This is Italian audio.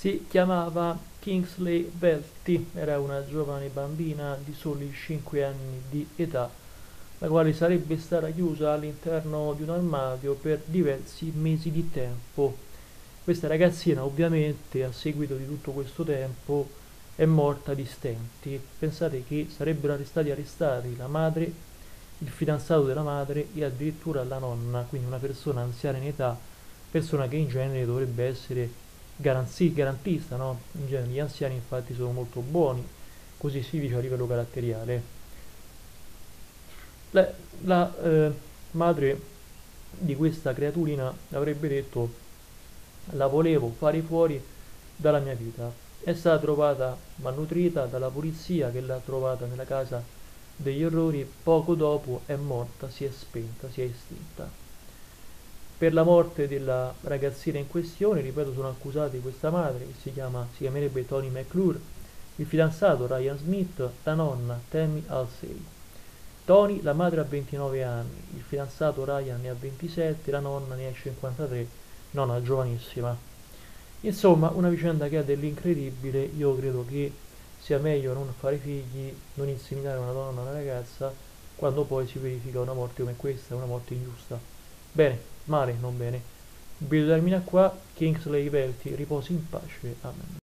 Si chiamava Kingsley Belty, era una giovane bambina di soli 5 anni di età, la quale sarebbe stata chiusa all'interno di un armadio per diversi mesi di tempo. Questa ragazzina ovviamente a seguito di tutto questo tempo è morta di stenti. Pensate che sarebbero stati arrestati la madre, il fidanzato della madre e addirittura la nonna, quindi una persona anziana in età, persona che in genere dovrebbe essere garantista, no? In genere gli anziani infatti sono molto buoni, così si dice a livello caratteriale. La madre di questa creaturina avrebbe detto: la volevo fare fuori dalla mia vita. È stata trovata malnutrita dalla polizia che l'ha trovata nella casa degli orrori, poco dopo è morta, si è spenta, si è estinta. Per la morte della ragazzina in questione, ripeto, sono accusati questa madre, che si chiamerebbe Tony McClure, il fidanzato Ryan Smith, la nonna Tammy Halsey. Tony, la madre ha 29 anni, il fidanzato Ryan ne ha 27, la nonna ne ha 53, nonna giovanissima. Insomma, una vicenda che ha dell'incredibile. Io credo che sia meglio non fare figli, non inseminare una donna, una ragazza, quando poi si verifica una morte come questa, una morte ingiusta. Bene, male, non bene. Il video termina qua. Kingsley Belty riposi in pace. Amen.